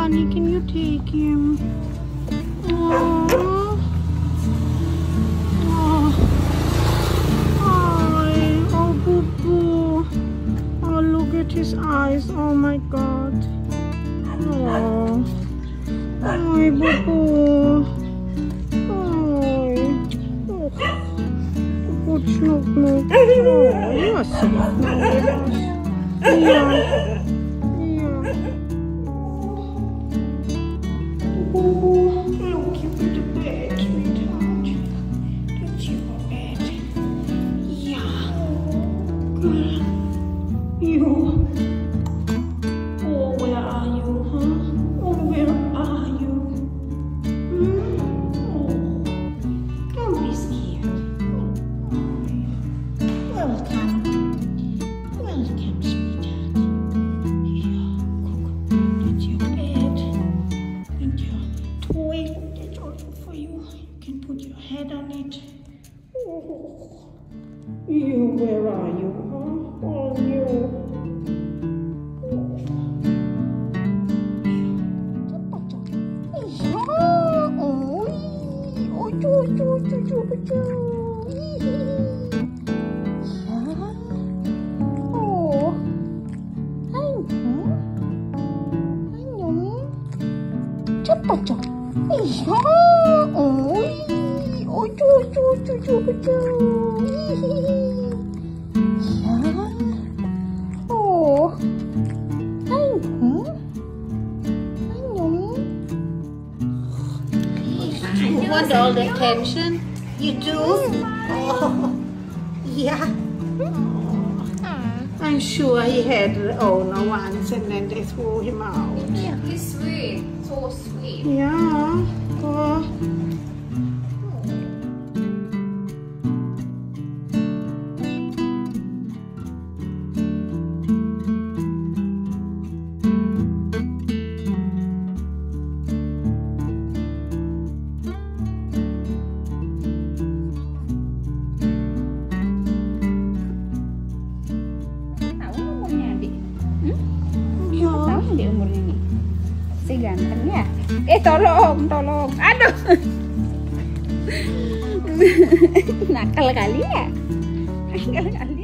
honey, can you take him? Oh. Oh. Hi. Oh, boo boo. Oh, look at his eyes. Oh my God. Oh. Hi, boo boo. Hi. Oh. Good snook snook. Oh, you're so nice. Yeah. Look, you put the bed, sweetheart. That's your bed. Yeah. Good. You. Oh, where are you, huh? Oh, where are you? Oh, don't be scared. Welcome. Welcome, sweetheart. Yeah, that's your bed. And your toy, that's also for you. You can put your head on it. Oh, you, where are you, huh? Oh, you. You want all the attention? You do? Oh, yeah. I'm sure he had the owner once and then they threw him out. Yeah. He's sweet. So sweet. Yeah. Oh. Di umurnya nih si ganteng ya. Tolong aduh. Nakal kali ya.